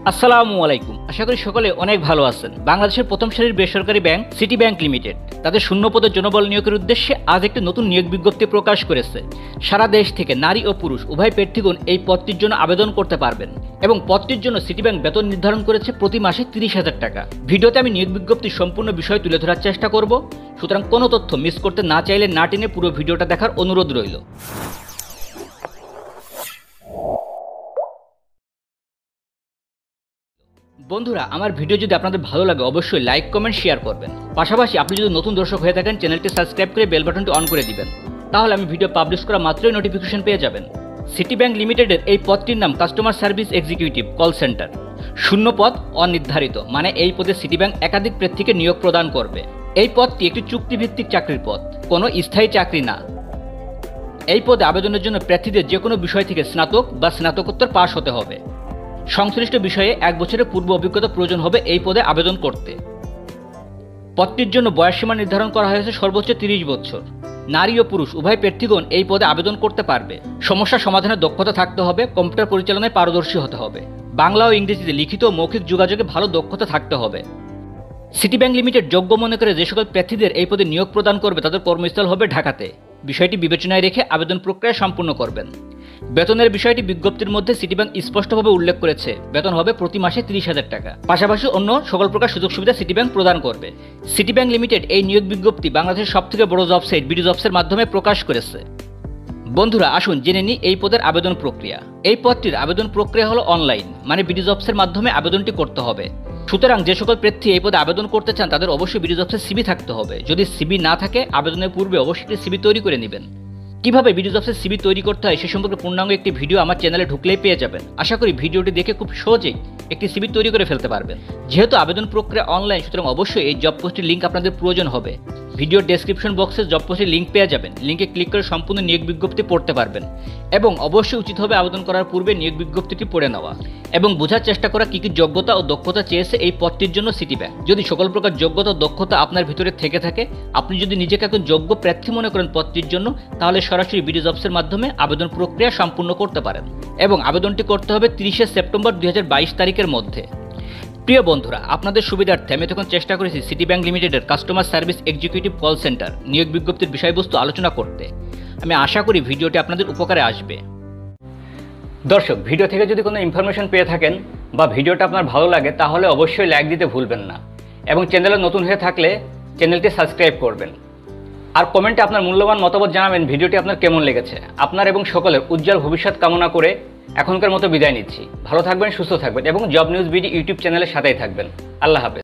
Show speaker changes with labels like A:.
A: আসসালামু আলাইকুম। আশা করি সকলে অনেক ভালো আছেন। বাংলাদেশের প্রথম সারির বেসরকারি ব্যাংক সিটি ব্যাংক লিমিটেড তাদের শূন্য পদের জনবল নিয়োগের উদ্দেশ্যে আজ একটি নতুন নিয়োগ বিজ্ঞপ্তি প্রকাশ করেছে। সারা দেশ থেকে নারী ও পুরুষ উভয় প্রার্থীগণ এই পদটির জন্য আবেদন করতে পারবেন এবং পদটির জন্য সিটি ব্যাংক বেতন নির্ধারণ করেছে প্রতি মাসে 30,000 টাকা। ভিডিওতে আমি নিয়োগ বিজ্ঞপ্তির সম্পূর্ণ বিষয় তুলে ধরার চেষ্টা করব, সুতরাং কোনো তথ্য মিস করতে না চাইলে না টেনে পুরো ভিডিওটা দেখার অনুরোধ রইল। বন্ধুরা, আমার ভিডিও যদি আপনাদের ভালো লাগে অবশ্যই লাইক কমেন্ট শেয়ার করবেন। পাশাপাশি আপনি যদি নতুন দর্শক হয়ে থাকেন চ্যানেলটি সাবস্ক্রাইব করে বেল বাটনটি অন করে দিবেন, তাহলে আমি ভিডিও পাবলিশ করা মাত্রই নোটিফিকেশন পেয়ে যাবেন। সিটি ব্যাংক লিমিটেডের এই পদটির নাম customer service executive call centre. শূন্য পদ অনির্ধারিত, মানে এই পদে সিটি ব্যাংক একাধিক প্রার্থীকে নিয়োগ প্রদান করবে। এই পদটি একটি চুক্তিভিত্তিক চাকরির পদ, কোনো স্থায়ী চাকরি না। এই পদে আবেদনের জন্য প্রার্থীদের যে কোনো বিষয় থেকে স্নাতক বা স্নাতকোত্তর পাশ হতে হবে। সংশ্লিষ্ট বিষয়ে 1 বছরের পূর্ব অভিজ্ঞতা প্রয়োজন হবে এই পদে আবেদন করতে। পদটির জন্য বয়সসীমা নির্ধারণ করা হয়েছে সর্বোচ্চ 30 বছর। নারী ও পুরুষ উভয় প্রার্থীগণ এই পদে আবেদন করতে পারবে। সমস্যা সমাধানের দক্ষতা থাকতে হবে, কম্পিউটার পরিচালনায় পারদর্শী হতে হবে, বাংলা ও ইংরেজিতে লিখিত ও মৌখিক যোগাযোগে ভালো দক্ষতা থাকতে হবে। সিটি ব্যাংক লিমিটেড যোগ্য মনে করে যে সকল প্রার্থীদের এই পদে নিয়োগ প্রদান করবে তাদের কর্মস্থল হবে ঢাকাতে। বিষয়টি বিবেচনায় রেখে আবেদন প্রক্রিয়া সম্পূর্ণ করবেন। বেতনের বিষয়টি বিজ্ঞপ্তির মধ্যে সিটি ব্যাংক স্পষ্টভাবে উল্লেখ করেছে, বেতন হবে প্রতি মাসে 30,000 টাকা। পাশাপাশি অন্য সকল প্রকার সুযোগ সুবিধা সিটি ব্যাংক প্রদান করবে। সিটি ব্যাংক লিমিটেড এই নিয়োগ বিজ্ঞপ্তি বাংলাদেশের সবথেকে বড় জব সাইট বিডি জবসের মাধ্যমে প্রকাশ করেছে। বন্ধুরা, আসুন জেনে নিই এই পদের আবেদন প্রক্রিয়া। এই পদটির আবেদন প্রক্রিয়া হলো অনলাইন, মানে বিডি জবসের মাধ্যমে আবেদনটি করতে হবে। সুতরাং যে সকল প্রার্থী এই পদে আবেদন করতে চান তাদের অবশ্যই বিডি জবসের সিবি থাকতে হবে। যদি সিবি না থাকে আবেদনের পূর্বে অবশ্যই সিবি তৈরি করে নেবেন। কিভাবে বিডি জবসের সিবি তৈরি করতে হয় সে সম্পর্কে পূর্ণাঙ্গ একটি ভিডিও আমার চ্যানেলে ঢুকলেই পেয়ে যাবেন। আশা করি ভিডিওটি দেখে খুব সহজেই একটি সিবি তৈরি করে ফেলতে পারবেন। যেহেতু আবেদন প্রক্রিয়া অনলাইন, সুতরাং অবশ্যই এই জব পোস্টের লিঙ্ক আপনাদের প্রয়োজন হবে। ভিডিওর ডেসক্রিপশন বক্সে জব পোস্টের লিঙ্ক পেয়ে যাবেন। লিঙ্কে ক্লিক করে সম্পূর্ণ নিয়োগ বিজ্ঞপ্তি পড়তে পারবেন এবং অবশ্যই উচিত হবে আবেদন করার পূর্বে নিয়োগ বিজ্ঞপ্তিটি পড়ে নেওয়া এবং বোঝার চেষ্টা করা কী কী যোগ্যতা ও দক্ষতা চেয়েছে এই পদটির জন্য সিটি ব্যাংক। যদি সকল প্রকার যোগ্যতা ও দক্ষতা আপনার ভিতরে থেকে থাকে, আপনি যদি নিজেকে একজন যোগ্য প্রার্থী মনে করেন পদটির জন্য, তাহলে সরাসরি বিডি জবসের মাধ্যমে আবেদন প্রক্রিয়া সম্পূর্ণ করতে পারেন এবং আবেদনটি করতে হবে 30শে সেপ্টেম্বর 2022 তারিখের মধ্যে। প্রিয় বন্ধুরা, আপনাদের সুবিধার্থে আমি তখন চেষ্টা করেছি সিটি ব্যাংক লিমিটেডের customer service executive call centre নিয়োগ বিজ্ঞপ্তির বিষয়বস্তু আলোচনা করতে। আমি আশা করি ভিডিওটি আপনাদের উপকারে আসবে। দর্শক, ভিডিও থেকে যদি কোনো ইনফরমেশন পেয়ে থাকেন বা ভিডিওটা আপনার ভালো লাগে তাহলে অবশ্যই লাইক দিতে ভুলবেন না এবং চ্যানেলে নতুন হয়ে থাকলে চ্যানেলটি সাবস্ক্রাইব করবেন। আর কমেন্টে আপনার মূল্যবান মতামত জানাবেন ভিডিওটি আপনার কেমন লেগেছে। আপনার এবং সকলের উজ্জ্বল ভবিষ্যৎ কামনা করে এখনকার মতো বিদায় নিচ্ছি। ভালো থাকবেন, সুস্থ থাকবেন এবং জব নিউজ বিডি ইউটিউব চ্যানেলের সাথেই থাকবেন। আল্লাহ হাফেজ।